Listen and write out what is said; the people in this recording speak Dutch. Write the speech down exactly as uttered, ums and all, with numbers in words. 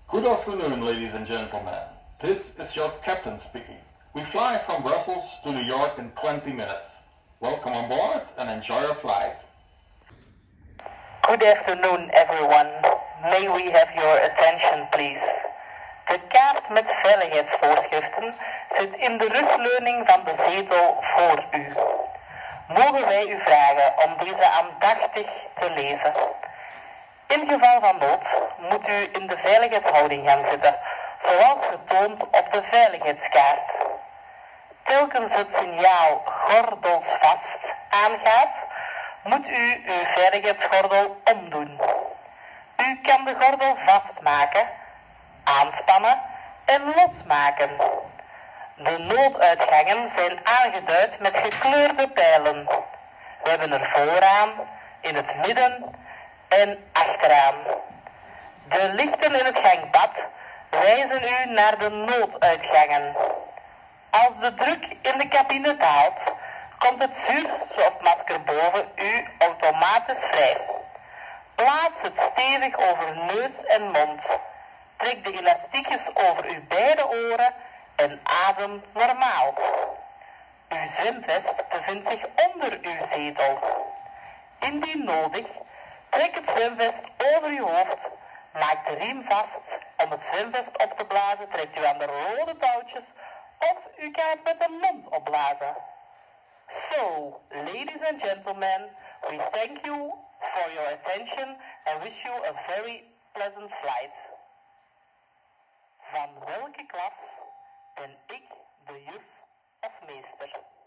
Good afternoon, ladies and gentlemen. This is your captain speaking. We fly from Brussels to New York in twenty minutes. Welcome on board and enjoy your flight. Good afternoon, everyone. May we have your attention, please? De kaart met veiligheidsvoorschriften zit in de rugleuning van de zetel voor u. Mogen wij u vragen om deze aandachtig te lezen? In geval van nood moet u in de veiligheidshouding gaan zitten, zoals getoond op de veiligheidskaart. Telkens het signaal gordels vast aangaat, moet u uw veiligheidsgordel omdoen. U kan de gordel vastmaken, aanspannen en losmaken. De nooduitgangen zijn aangeduid met gekleurde pijlen. We hebben er vooraan, in het midden en achteraan. De lichten in het gangpad wijzen u naar de nooduitgangen. Als de druk in de cabine daalt, komt het zuurstofmasker boven u automatisch vrij. Plaats het stevig over neus en mond. Trek de elastiekjes over uw beide oren en adem normaal. Uw zwemvest bevindt zich onder uw zetel. Indien nodig, trek het zwemvest over uw hoofd, maak de riem vast. Om het zwemvest op te blazen trekt u aan de rode touwtjes of u kan het met de mond opblazen. So, ladies and gentlemen, we thank you for your attention and wish you a very pleasant flight. Van welke klas ben ik de juf of meester?